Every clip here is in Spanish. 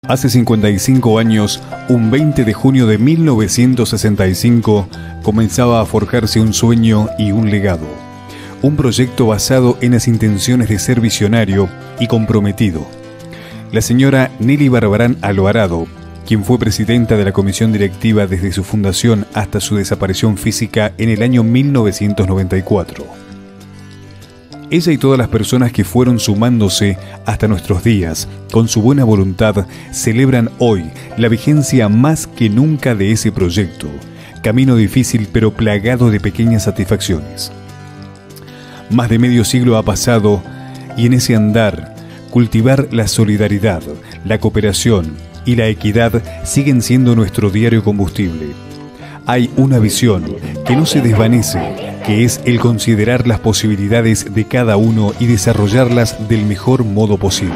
Hace 55 años, un 20 de junio de 1965, comenzaba a forjarse un sueño y un legado. Un proyecto basado en las intenciones de ser visionario y comprometido. La señora Nelly Barbarán Alvarado, quien fue presidenta de la comisión directiva desde su fundación hasta su desaparición física en el año 1994. Ella y todas las personas que fueron sumándose hasta nuestros días, con su buena voluntad, celebran hoy la vigencia más que nunca de ese proyecto. Camino difícil pero plagado de pequeñas satisfacciones. Más de medio siglo ha pasado y en ese andar, cultivar la solidaridad, la cooperación y la equidad siguen siendo nuestro diario combustible. Hay una visión que no se desvanece, que es el considerar las posibilidades de cada uno y desarrollarlas del mejor modo posible.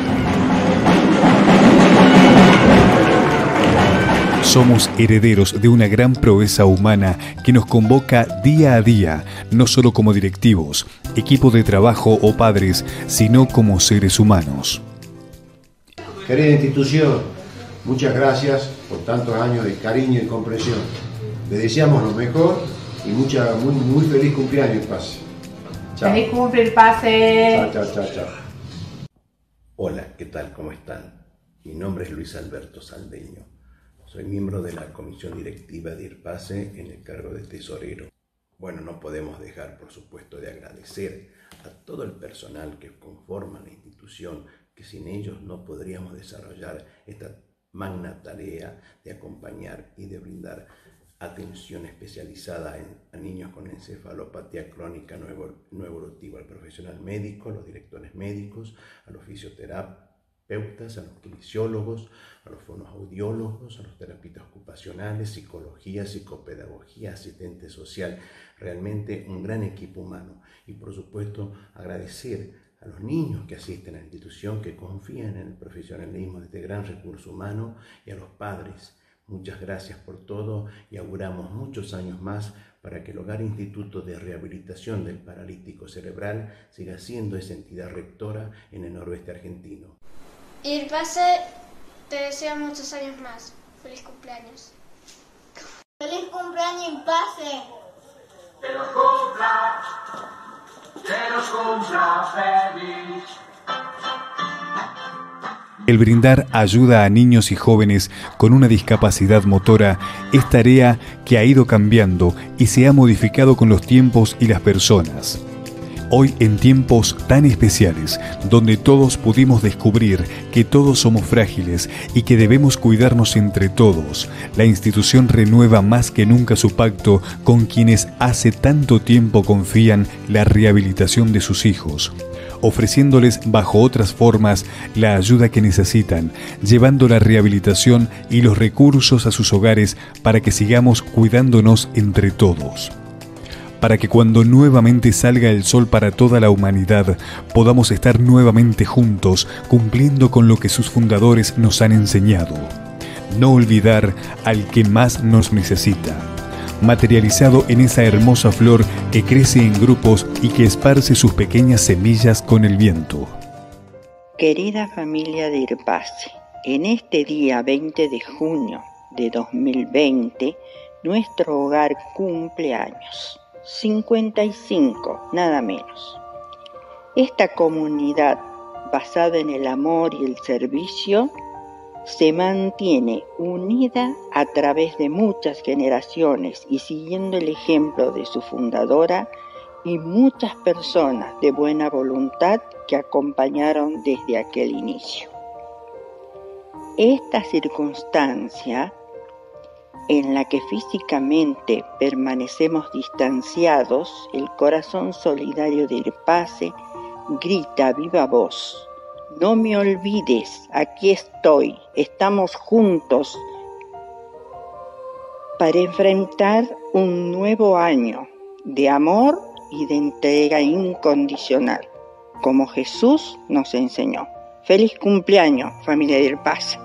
Somos herederos de una gran proeza humana que nos convoca día a día, no solo como directivos, equipo de trabajo o padres, sino como seres humanos. Querida institución, muchas gracias por tantos años de cariño y comprensión. Les deseamos lo mejor y muy feliz cumpleaños, Pase. Chao. Feliz cumple, Pase. Chao. Hola, ¿qué tal? ¿Cómo están? Mi nombre es Luis Alberto Saldeño. Soy miembro de la comisión directiva de IRPASE en el cargo de tesorero. Bueno, no podemos dejar, por supuesto, de agradecer a todo el personal que conforma la institución, que sin ellos no podríamos desarrollar esta magna tarea de acompañar y de brindar atención especializada a niños con encefalopatía crónica no evolutiva, al profesional médico, a los directores médicos, a los fisioterapeutas, a los kinesiólogos, a los fonoaudiólogos, a los terapeutas ocupacionales, psicología, psicopedagogía, asistente social. Realmente un gran equipo humano. Y por supuesto agradecer a los niños que asisten a la institución, que confían en el profesionalismo de este gran recurso humano, y a los padres. Muchas gracias por todo y auguramos muchos años más para que el Hogar Instituto de Rehabilitación del Paralítico Cerebral siga siendo esa entidad rectora en el noroeste argentino. IRPASE te desea muchos años más. Feliz cumpleaños. ¡Feliz cumpleaños, IRPASE! ¡Que nos cumpla feliz! El brindar ayuda a niños y jóvenes con una discapacidad motora es tarea que ha ido cambiando y se ha modificado con los tiempos y las personas. Hoy, en tiempos tan especiales, donde todos pudimos descubrir que todos somos frágiles y que debemos cuidarnos entre todos, la institución renueva más que nunca su pacto con quienes hace tanto tiempo confían la rehabilitación de sus hijos, ofreciéndoles bajo otras formas la ayuda que necesitan, llevando la rehabilitación y los recursos a sus hogares para que sigamos cuidándonos entre todos. Para que cuando nuevamente salga el sol para toda la humanidad, podamos estar nuevamente juntos, cumpliendo con lo que sus fundadores nos han enseñado. No olvidar al que más nos necesita, materializado en esa hermosa flor que crece en grupos y que esparce sus pequeñas semillas con el viento. Querida familia de IRPASE, en este día 20 de junio de 2020, nuestro hogar cumple años. 55, nada menos. Esta comunidad, basada en el amor y el servicio, se mantiene unida a través de muchas generaciones y siguiendo el ejemplo de su fundadora y muchas personas de buena voluntad que acompañaron desde aquel inicio. Esta circunstancia en la que físicamente permanecemos distanciados, el corazón solidario de IRPASE grita a viva voz: no me olvides, aquí estoy, estamos juntos para enfrentar un nuevo año de amor y de entrega incondicional, como Jesús nos enseñó. ¡Feliz cumpleaños, familia de IRPASE!